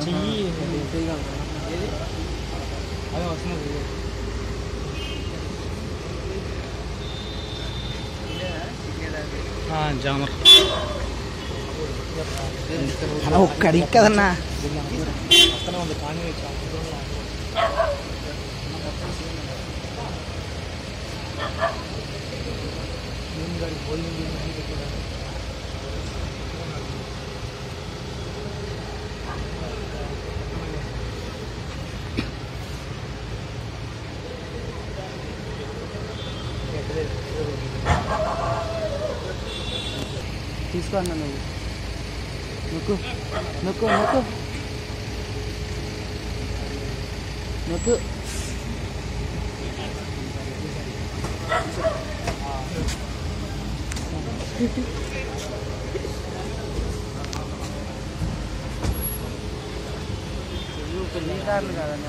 చెయ్యి ఏది అదే వస్తున్నది జామర్ ఒక్కడికి కదన్నా పక్కన ఉంది కానీ తీసుకో అన్న నువ్వు నొక్కు నొక్కు నొక్కు నొక్కు లీటర్లు కదన్నా